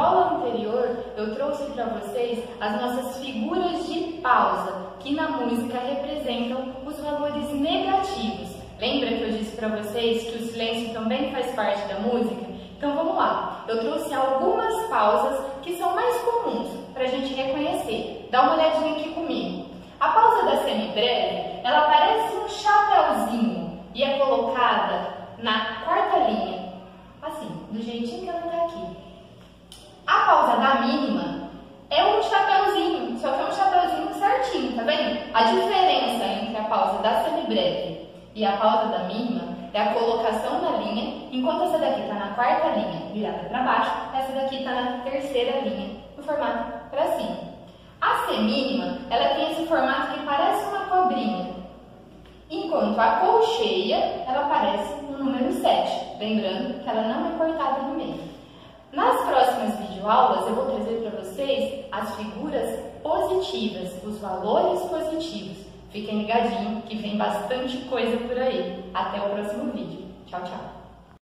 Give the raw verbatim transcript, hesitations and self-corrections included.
aula anterior, eu trouxe para vocês as nossas figuras de pausa, que na música representam os valores negativos. Lembra que eu disse para vocês que o silêncio também faz parte da música? Então vamos lá, eu trouxe algumas pausas que são mais comuns para a gente reconhecer. Dá uma olhadinha aqui comigo. A pausa da semibreve, ela parece um chapéuzinho e é colocada na quarta linha, assim, do jeitinho que ela está aqui. A pausa da mínima é um chapéuzinho, só que é um chapéuzinho certinho, tá vendo? A diferença entre a pausa da semibreve e a pausa da mínima é a colocação da linha, enquanto essa daqui está na quarta linha, virada para baixo, essa daqui está na terceira linha, no formato para cima. A semínima, ela tem esse formato que parece uma cobrinha, enquanto a colcheia, ela parece no número sete, lembrando que ela não é cortada no meio. Nas próximas videoaulas, eu vou trazer para vocês as figuras positivas, os valores positivos. Fiquem ligadinhos que vem bastante coisa por aí. Até o próximo vídeo. Tchau, tchau!